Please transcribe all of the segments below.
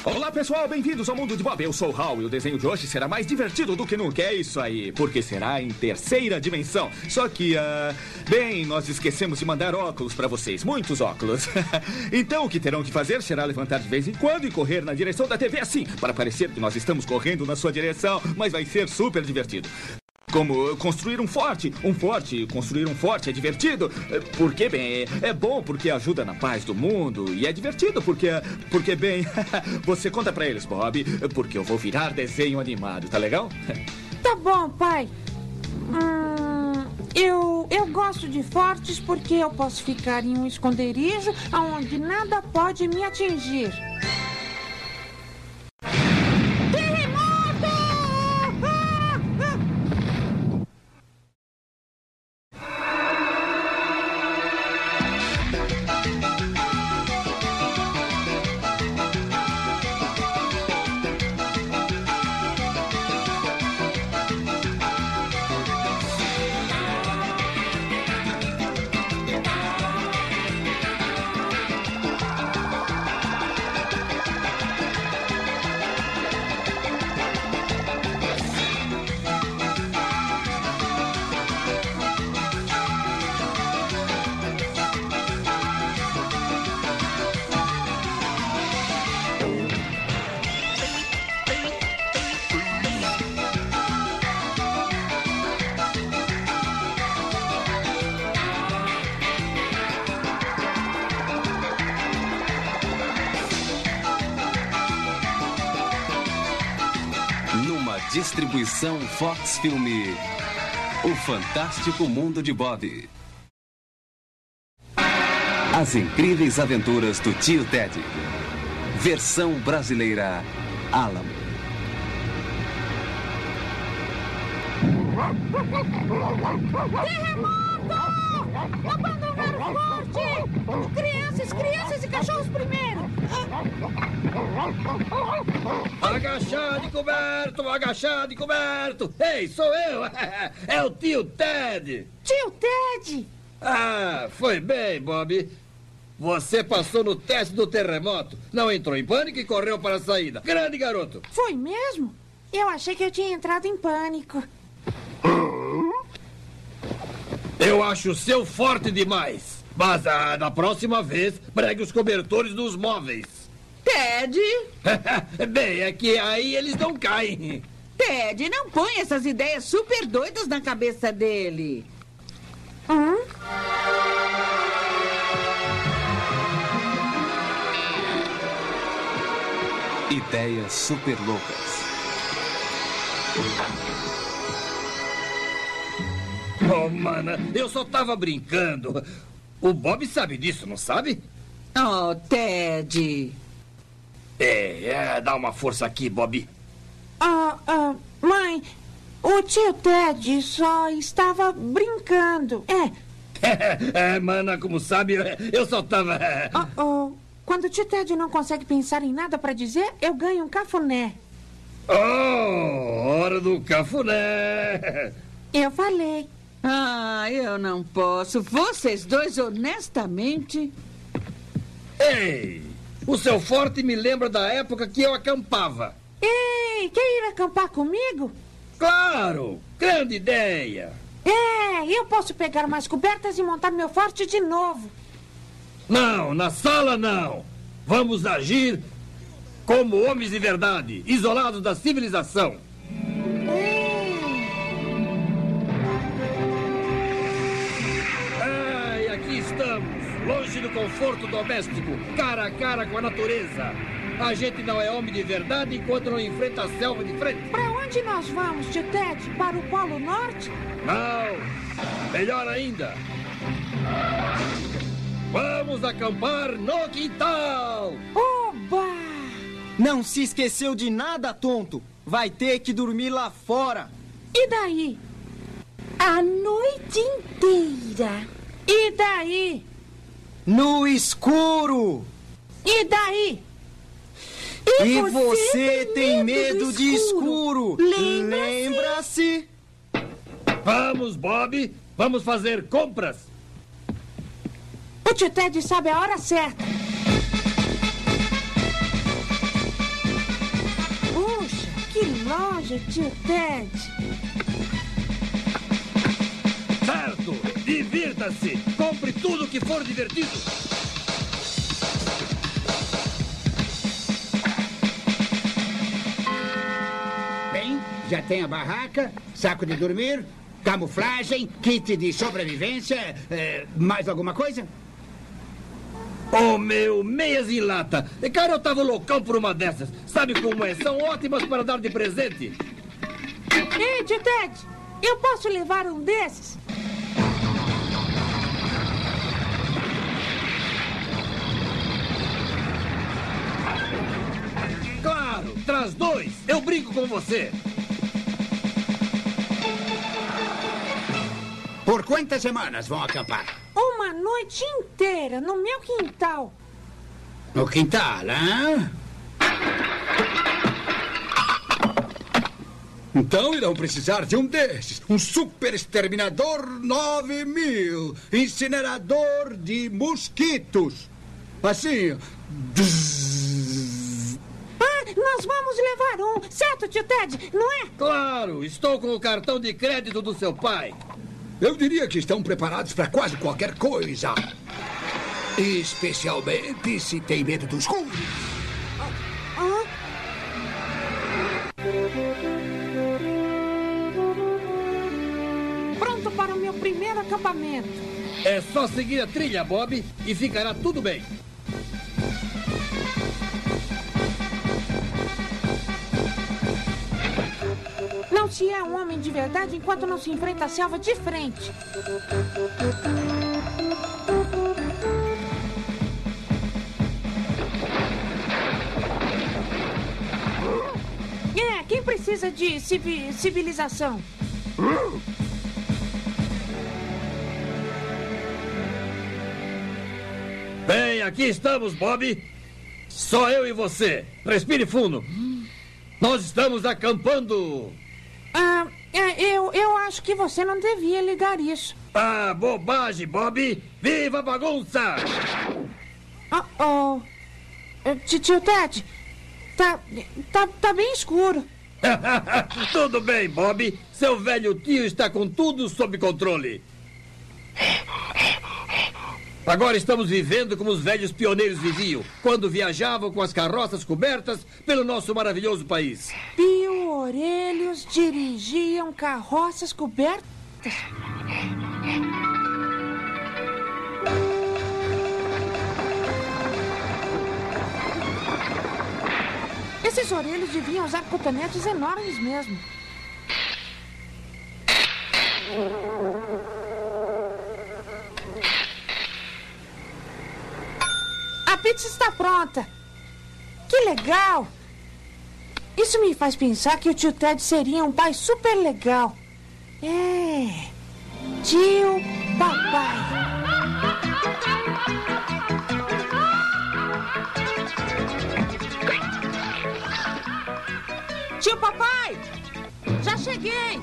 Olá pessoal, bem-vindos ao Mundo de Bob. Eu sou o Hal e o desenho de hoje será mais divertido do que nunca. É isso aí, porque será em terceira dimensão. Só que, bem, nós esquecemos de mandar óculos para vocês, muitos óculos. Então o que terão que fazer será levantar de vez em quando e correr na direção da TV assim, para parecer que nós estamos correndo na sua direção, mas vai ser super divertido. Como construir um forte. Construir um forte é divertido. Porque, bem, é bom porque ajuda na paz do mundo. E é divertido porque bem, você conta pra eles, Bob, porque eu vou virar desenho animado, tá legal? Tá bom, pai. Eu gosto de fortes porque eu posso ficar em um esconderijo onde nada pode me atingir. Distribuição Fox Filme. O Fantástico Mundo de Bob. As Incríveis Aventuras do Tio Ted. Versão brasileira Alamo. Terremoto! Abandonar o forte! Crianças e cachorros primeiro! Agachado e coberto! Ei, sou eu! É o Tio Ted! Tio Ted! Ah, foi bem, Bob. Você passou no teste do terremoto, não entrou em pânico e correu para a saída. Grande garoto! Foi mesmo? Eu achei que eu tinha entrado em pânico. Eu acho o seu forte demais. Mas da próxima vez, pregue os cobertores nos móveis. Ted? Bem, é que aí eles não caem. Ted, não põe essas ideias super doidas na cabeça dele. Ideias super loucas. Oh, mana, eu só tava brincando. O Bob sabe disso, não sabe? Oh, Ted. Dá uma força aqui, Bob. Mãe, o tio Ted só estava brincando. Mana, como sabe, eu só tava... Quando o tio Ted não consegue pensar em nada para dizer, eu ganho um cafuné. Oh, hora do cafuné. Eu falei. Eu não posso. Vocês dois, honestamente... Ei, o seu forte me lembra da época que eu acampava. Ei, quer ir acampar comigo? Claro, grande ideia. Eu posso pegar umas cobertas e montar meu forte de novo. Não, na sala não. Vamos agir como homens de verdade, isolados da civilização. Aqui estamos, longe do conforto doméstico, cara a cara com a natureza. A gente não é homem de verdade enquanto não enfrenta a selva de frente. Para onde nós vamos, tio Ted? Para o Polo Norte? Não, melhor ainda. Vamos acampar no quintal. Oba! Não se esqueceu de nada, tonto. Vai ter que dormir lá fora. E daí? A noite inteira. E daí? No escuro. E daí? E você tem medo de escuro. Lembra-se? Vamos, Bob. Vamos fazer compras. O tio Ted sabe a hora certa. loja, tio Ted. Certo! Divirta-se! Compre tudo que for divertido! Bem, já tem a barraca, saco de dormir, camuflagem, kit de sobrevivência, mais alguma coisa? Oh, meu, meias em lata. Cara, eu tava loucão por uma dessas. Sabe como é? São ótimas para dar de presente. Ei, tio Ted, eu posso levar um desses? Claro, traz 2. Eu brinco com você. Por quantas semanas vão acampar? Uma noite inteira no meu quintal. No quintal, hein? Então irão precisar de um desses. Um super exterminador 9000. Incinerador de mosquitos. Assim. Nós vamos levar um, certo, tio Ted, não é? Claro, estou com o cartão de crédito do seu pai. Eu diria que estão preparados para quase qualquer coisa. Especialmente se tem medo do escuro. Pronto para o meu primeiro acampamento. É só seguir a trilha, Bob, e ficará tudo bem. Não se é um homem de verdade enquanto não se enfrenta a selva de frente. Quem precisa de civilização? Bem, aqui estamos, Bob. Só eu e você. Respire fundo. Nós estamos acampando. Eu acho que você não devia ligar isso. Ah, bobagem, Bob. Viva a bagunça! Tio Ted, tá bem escuro. Tudo bem, Bob. Seu velho tio está com tudo sob controle. Agora estamos vivendo como os velhos pioneiros viviam, quando viajavam com as carroças cobertas pelo nosso maravilhoso país. Pio-orelhos dirigiam carroças cobertas? Esses orelhos deviam usar cotonetes enormes mesmo. A pizza está pronta. Que legal! Isso me faz pensar que o tio Ted seria um pai super legal. Tio Papai. Tio Papai! Já cheguei!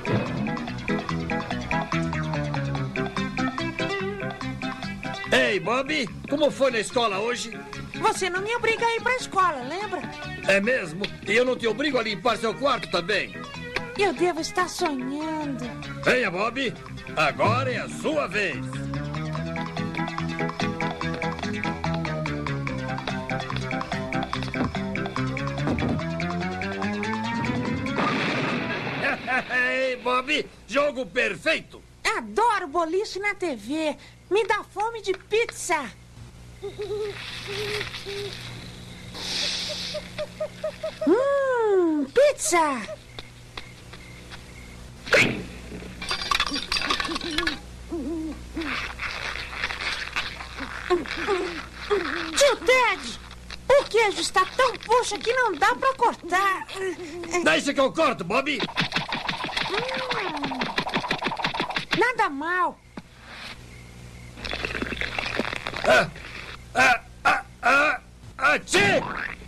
Ei, Bob, como foi na escola hoje? Você não me obriga a ir pra escola, lembra? É mesmo? E eu não te obrigo a limpar seu quarto também? Eu devo estar sonhando. Venha, Bob. Agora é a sua vez. Ei, Bob, jogo perfeito. Adoro boliche na TV. Me dá fome de pizza. Pizza! Tio Ted, o queijo está tão puxa que não dá pra cortar. Deixa que eu corto, Bob. Nada mal. Atchê!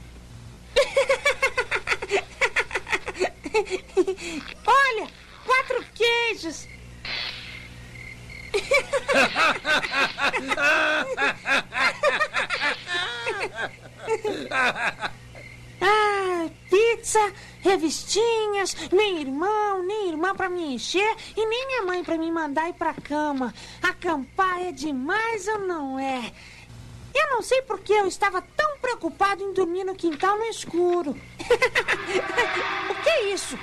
Olha, 4 queijos. Pizza revistinhas, nem irmão, nem irmã pra me encher e nem minha mãe pra me mandar ir pra cama. Acampar é demais ou não é? Eu não sei por que eu estava tão preocupado em dormir no quintal no escuro. O que é isso?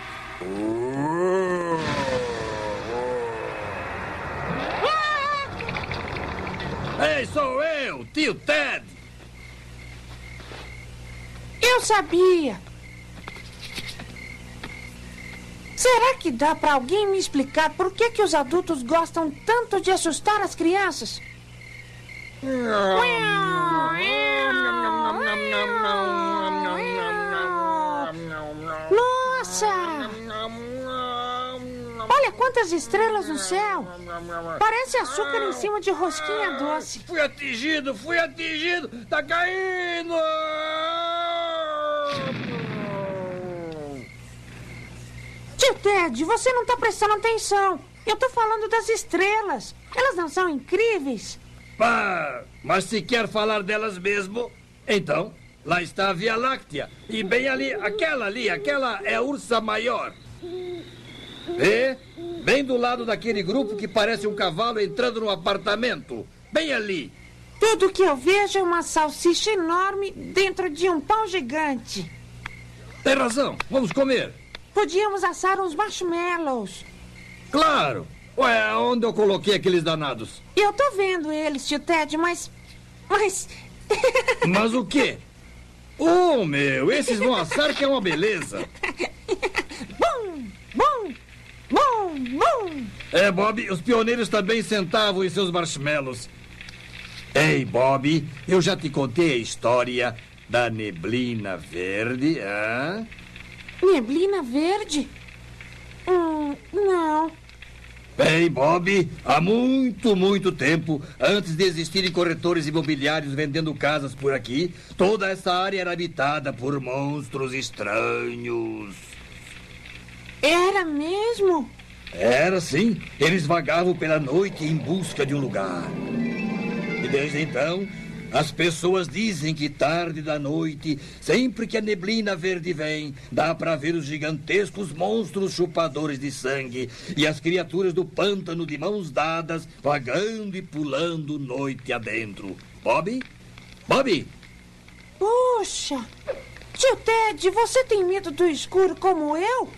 Ei, sou eu, tio Ted. Eu sabia. Será que dá pra alguém me explicar por que os adultos gostam tanto de assustar as crianças? Nossa! Olha quantas estrelas no céu! Parece açúcar em cima de rosquinha doce. Fui atingido! Tá caindo! Tio Ted, você não tá prestando atenção. Eu tô falando das estrelas. Elas não são incríveis? Pá, mas se quer falar delas mesmo, então, lá está a Via Láctea. E bem ali, aquela é a Ursa Maior. Vê? Bem do lado daquele grupo que parece um cavalo entrando no apartamento. Bem ali. Tudo que eu vejo é uma salsicha enorme dentro de um pão gigante. Tem razão, vamos comer. Podíamos assar uns marshmallows. Claro. Ué, onde eu coloquei aqueles danados? Eu tô vendo eles, tio Ted, mas... Mas o quê? Oh, meu, esses vão assar que é uma beleza. Bum, bum, bum, bum. É, Bob, os pioneiros também sentavam em seus marshmallows. Ei, Bob, eu já te contei a história da neblina verde, hã? Neblina verde? Não. Bem, Bob, há muito tempo, antes de existirem corretores imobiliários vendendo casas por aqui, toda essa área era habitada por monstros estranhos. Era mesmo? Era, sim. Eles vagavam pela noite em busca de um lugar. E desde então, as pessoas dizem que tarde da noite, sempre que a neblina verde vem, dá para ver os gigantescos monstros chupadores de sangue e as criaturas do pântano de mãos dadas, vagando e pulando noite adentro. Bob? Bob? Puxa! Tio Ted, você tem medo do escuro como eu?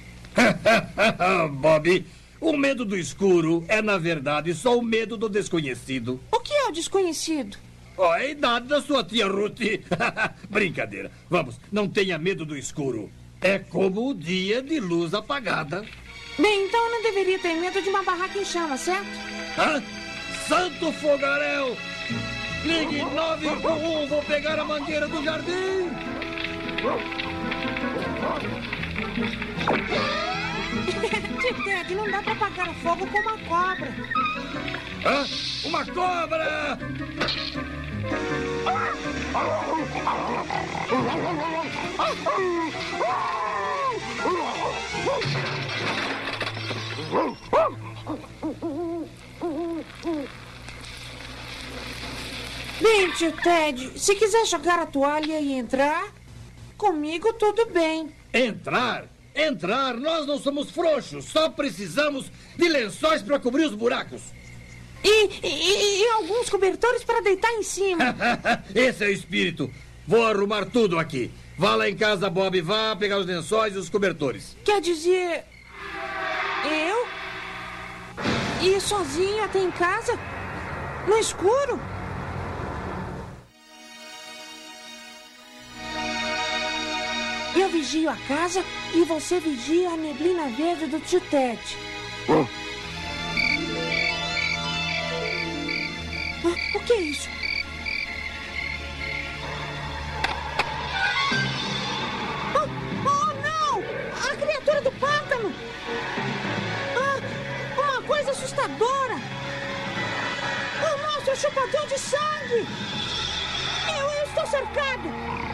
Bob, o medo do escuro é, na verdade, só o medo do desconhecido. O que é o desconhecido? Oh, é a idade da sua tia Ruth. Brincadeira. Vamos, não tenha medo do escuro. É como o dia de luz apagada. Bem, então eu não deveria ter medo de uma barraca em chamas, certo? Hã? Santo fogaréu! Ligue 911, vou pegar a mangueira do jardim. Tio Ted, não dá pra apagar o fogo com uma cobra. Hã? Uma cobra! Bem, tio Ted, se quiser jogar a toalha e entrar, comigo tudo bem. Entrar? Entrar? Nós não somos frouxos, só precisamos de lençóis para cobrir os buracos. E alguns cobertores para deitar em cima. Esse é o espírito. Vou arrumar tudo aqui. Vá lá em casa, Bob, vá pegar os lençóis e os cobertores. Quer dizer... eu? Ir sozinho até em casa? No escuro? Eu vigio a casa e você vigia a neblina verde do tio Ted. O que é isso? Oh, não! A criatura do pântano! Uma coisa assustadora! O monstro chupador de sangue! Eu estou cercado!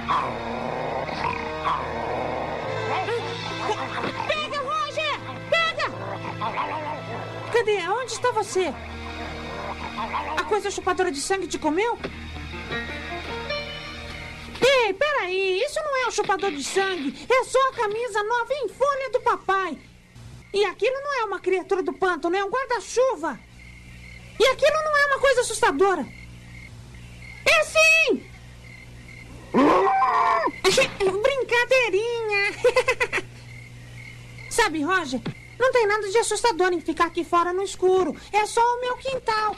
Pega, Roger! Pega! Cadê? Onde está você? A coisa chupadora de sangue te comeu? Ei, peraí, isso não é o chupador de sangue. É só a camisa nova em folha do papai. E aquilo não é uma criatura do pântano, é um guarda-chuva. E aquilo não é uma coisa assustadora. É sim! Brincadeirinha. Sabe, Roger, não tem nada de assustador em ficar aqui fora no escuro. É só o meu quintal.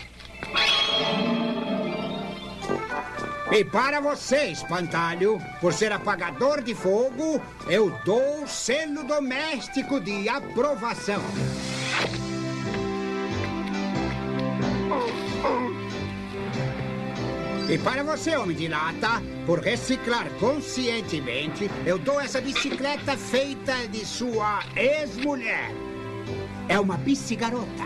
E para você, espantalho, por ser apagador de fogo, eu dou o selo doméstico de aprovação. E para você, homem de lata, por reciclar conscientemente, eu dou essa bicicleta feita de sua ex-mulher. É uma bicigarota.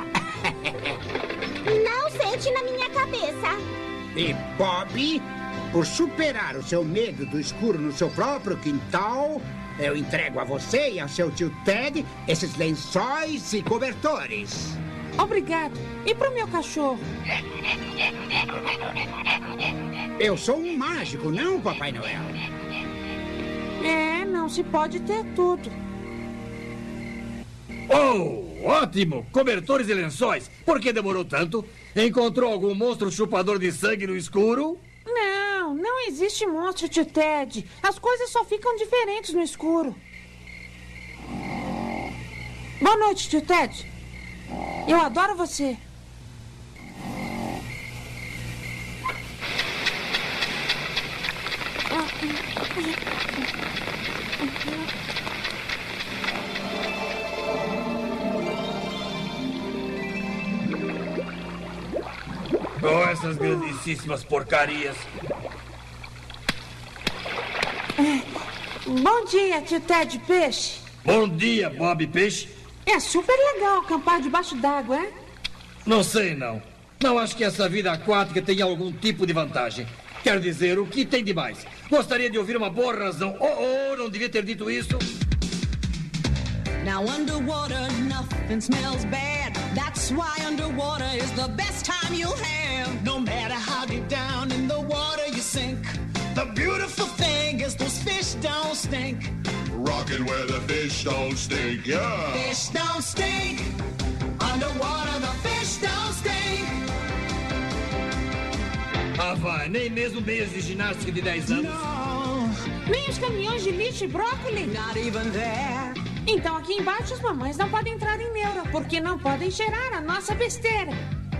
Não sente na minha cabeça. E Bob, por superar o seu medo do escuro no seu próprio quintal, eu entrego a você e ao seu tio Ted esses lençóis e cobertores. Obrigado. E pro meu cachorro? Eu sou um mágico, não, Papai Noel. É, não se pode ter tudo. Oh, ótimo! Cobertores e lençóis. Por que demorou tanto? Encontrou algum monstro chupador de sangue no escuro? Não existe monstro, tio Ted. As coisas só ficam diferentes no escuro. Boa noite, tio Ted. Eu adoro você. Oh, essas grandíssimas porcarias. Bom dia, tio Ted Peixe. Bom dia, Bob Peixe. É super legal acampar debaixo d'água, é? Não sei, não. Não acho que essa vida aquática tenha algum tipo de vantagem. Quer dizer, o que tem de mais? Gostaria de ouvir uma boa razão. Não devia ter dito isso. Now underwater nothing smells bad. That's why underwater is the best time you'll have. No matter how deep down in the water you sink, the beautiful thing is those fish don't stink. Rockin' where the fish don't stink, yeah. Fish don't stink. Underwater the fish don't stink. Ah, vai. Nem mesmo meias de ginástica de 10 anos. No, Nem os caminhões de lixo e brócolis. not even there. Então aqui embaixo as mamães não podem entrar em neura, porque não podem cheirar a nossa besteira.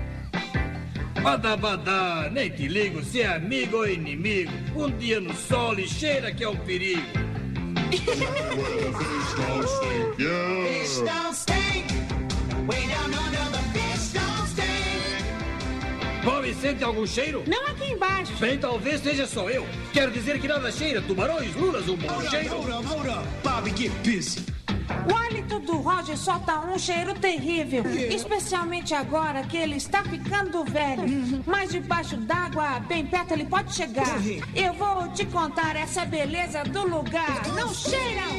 Badabadá, nem te ligo se é amigo ou inimigo. Um dia no sol e cheira que é um perigo. Where the fish don't stink, yeah. Fish don't stink. Way down under the fish don't stink. Bob, sente algum cheiro? Não aqui embaixo. Bem, talvez seja só eu. Quero dizer que nada cheira. Tubarões, lulas, um bom cheiro. Hold up. Bobby, get busy. O hálito do Roger solta um cheiro terrível. Especialmente agora que ele está ficando velho. Mas debaixo d'água, bem perto ele pode chegar. Eu vou te contar essa beleza do lugar. Não cheiram!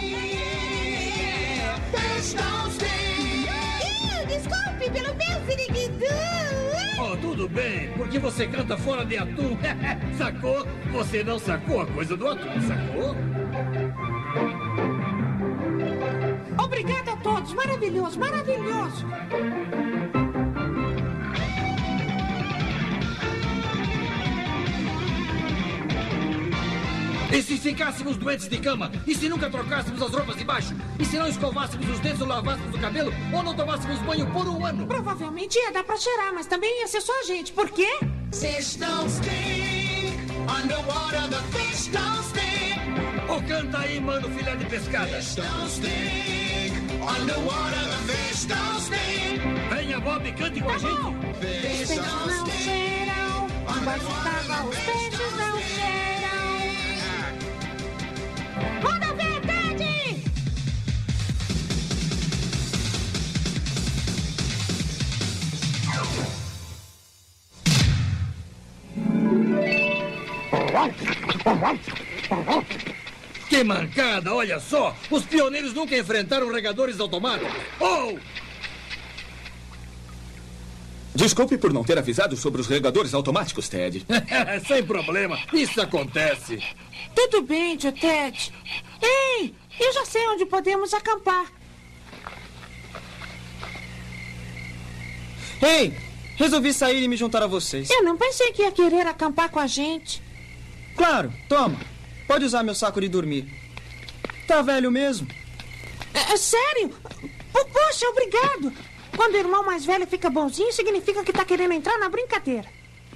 Fish don't stink. Desculpe pelo meu siriguidu. Oh, tudo bem, porque você canta fora de atum. Sacou? Você não sacou a coisa do atum, sacou? Obrigada a todos. Maravilhoso, maravilhoso. E se ficássemos doentes de cama? E se nunca trocássemos as roupas de baixo? E se não escovássemos os dentes ou lavássemos o cabelo? Ou não tomássemos banho por um ano? Provavelmente ia dar pra cheirar, mas também ia ser só a gente. Por quê? Fish don't stink. Underwater the fish don't stink. Oh, canta aí, mano, filé de pescada. Fish don't stink. Underwater the fish don't stink. Venha, Bob, cante com a gente. Fish Os peixes don't não stink. cheiram. Embaixo d'água, os peixes não cheiram. Manda ver, Ted! Que mancada, olha só! Os pioneiros nunca enfrentaram regadores automáticos. Oh! Desculpe por não ter avisado sobre os regadores automáticos, Ted. Sem problema, isso acontece. Tudo bem, tio Ted. Ei, eu já sei onde podemos acampar. Ei, resolvi sair e me juntar a vocês. Eu não pensei que ia querer acampar com a gente. Claro, toma. Pode usar meu saco de dormir. Tá velho mesmo? Sério? Poxa, obrigado. Quando o irmão mais velho fica bonzinho, significa que tá querendo entrar na brincadeira.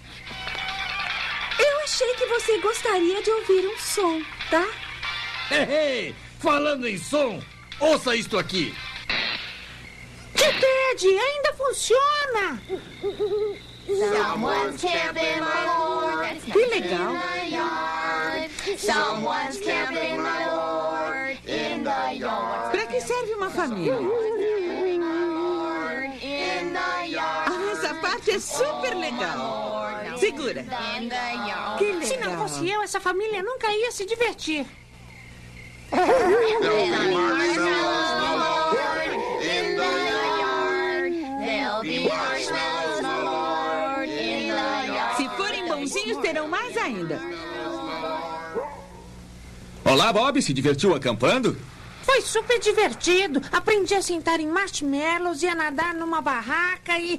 Eu achei que você gostaria de ouvir um som, tá? Ei, falando em som, ouça isto aqui. Tio Ted, ainda funciona. Someone's camping, my lord. Que legal. Someone's camping, my lord, in the yard. Pra que serve uma família? Essa parte é super legal. Segura. Que legal. Se não fosse eu, essa família nunca ia se divertir. Se forem bonzinhos, terão mais ainda. Olá, Bob. Se divertiu acampando? Foi super divertido. Aprendi a sentar em marshmallows e a nadar numa barraca e...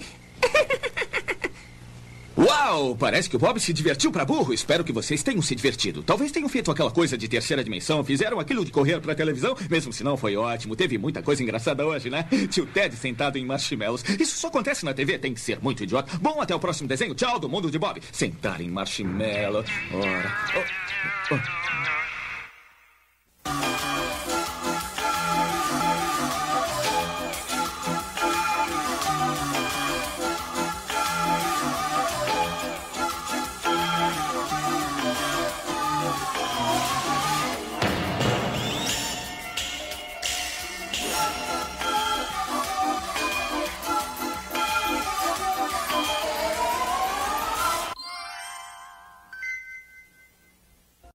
Uau! Parece que o Bob se divertiu pra burro. Espero que vocês tenham se divertido. Talvez tenham feito aquela coisa de terceira dimensão. Fizeram aquilo de correr pra televisão. Mesmo se não, foi ótimo. Teve muita coisa engraçada hoje, né? Tio Ted sentado em marshmallows. Isso só acontece na TV. Tem que ser muito idiota. Bom, até o próximo desenho. Tchau do mundo de Bob. Sentar em marshmallow. Ora...